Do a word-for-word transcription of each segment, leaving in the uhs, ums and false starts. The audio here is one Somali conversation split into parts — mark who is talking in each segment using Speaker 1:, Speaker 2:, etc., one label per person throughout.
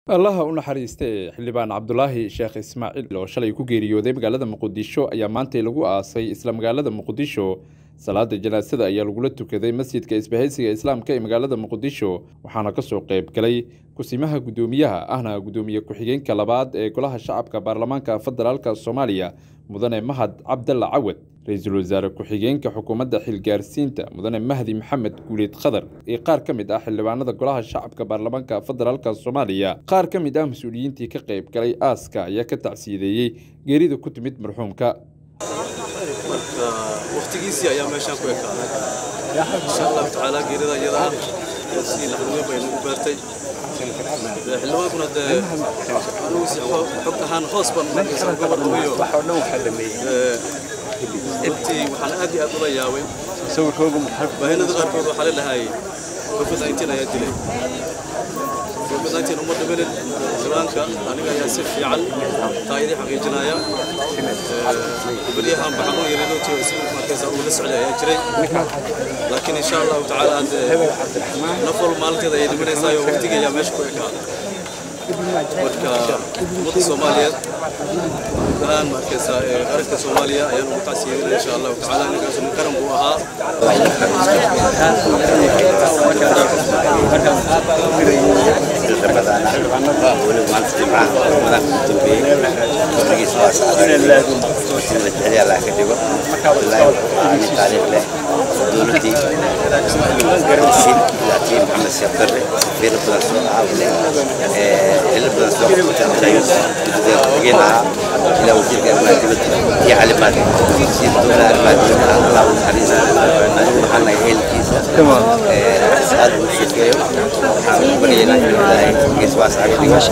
Speaker 1: الله u naxariistay xildhibaan Cabdullaahi Sheekh Ismaaciil oo shalay ku geeriyooday magaalada Muqdisho ayaa maanta lagu aasay isla magaalada Muqdisho salaada janaasada ayaa lagu tukaday masjidka Isbahaysiga Islaamka ee magaalada Muqdisho waxaana ka soo qayb galay kusimaha gudoomiyaha ahna gudoomiye ku-xigeenka labaad ee golaha shacabka baarlamaanka federaalka Soomaaliya mudane Mahad Cabdalla Cawad ra'iisul wasaare ku-xigeenka xukuumadda xilgaarsiinta mudane Mahdi Maxamed Guuleed Khadar ee qaar ka mid ah xildhibaanada golaha shacabka baarlamaanka federaalka Soomaaliya qaar ka mid ah mas'uuliyiintii ka qayb galay aaska ayaa ka tacsiideeyay geerida ku timid marxuumka
Speaker 2: waqtigiisii ayaa meeshaan ku ekaaday insha Allah taala geerida iyada si la xanuun bay nagu baartay xildhibaankuna dee anugu si xog ahaan hoos baan markiisa uga warqabayo intii waxaan aad iyo aad ula yaabay baahinada qaarkood waxaa leedahay covid nineteen ayaa dilay covid nineteen uma dhimanin xildhibaanka aniga ayaa si fiican taayidii xaqiijinaya baliyahan baxan u yeelay lootiyo si markiisa uu la socday ayaa jiray laakiin insha Allah taala nafol maalinteeda ay dhimanaysaa waqtiga ayaa meesha ku ekaaday marka ummadda Soomaaliyeed دان مركز قرية الصومالية أيام متعسين إن شاء الله تعالى نقاش نكرم بوها. إلى وزير المادة هي علامات يصير دولة المادة الله وحريص محلنا يهيل كيسة هذا الشيء حامل بنينا إلى يسوع سعيد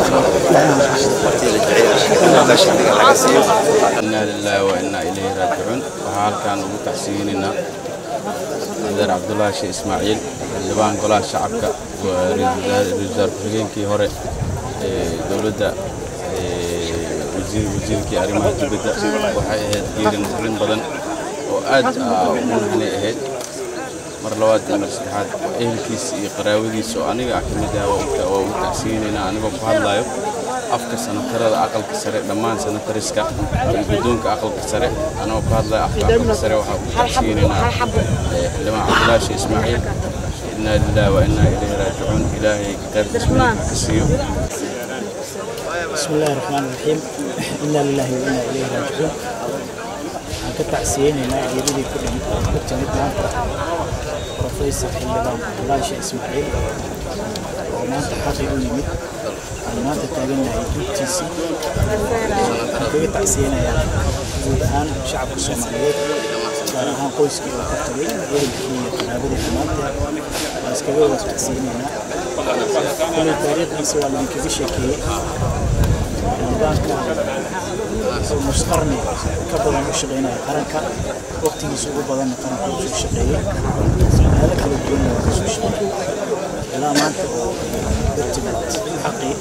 Speaker 3: إنا لله وإنا إليه راجعون وحال كانوا متحسيننا وزير عبد الله شيخ إسماعيل اللبان قلاه شعبك ورزار فريقين هوري دولة وزيركي arrimaha dibadda waxay ahayd geerin xulin badan oo aad muhiim ahayd mar labaad mar saddexaad ehelkiis iyo qaraawadiisa oo aniga kamid ah oo uu tacsiinayna aniga ku hadlayo afka sanatarada aqalka sare dhammaan sanatariska iyo gudoonka aqalka sare anoo ku hadlayo afka aqalka sare waxa uu tacsiinayna xildhibaan Cabdullaahi Sheekh Ismaaciil inna lillahi wa inna ilayhi raaji'uun ilaahay qadarkiisa ka siiyo
Speaker 4: بسم الله الرحمن الرحيم إنا لله وإنا إليه راجعون كنت عسيين إن يريد كل كنت مدنا بروفيسور حلبان الله شيخ إسماعيل وما أنت حاطين يمد ما أنت تابعنا يجيب تيسي كنت عسيين يا الآن شعب الصومالي وأنا قويسكي وكتبين ويلكي قنابل المادة واسكبي وتعسيين هنا كل التاريخ نسوى من كذي شكل مستقرني كبر المشغلين قرنك وقت يسوق بدن قرنك المشغلين هذا كله الدنيا المشغلين لا ما أنت بتبت حقي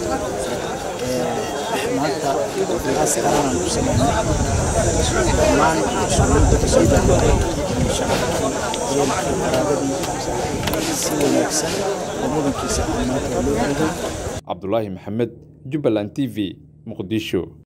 Speaker 4: ما أنت الناس كانوا المسلمين ما أنت شغل بتسوي إن شاء الله هي الكرابي سوى نفسه ومدن كيسة
Speaker 1: عبد الله محمد جبلان تي في مقدشو.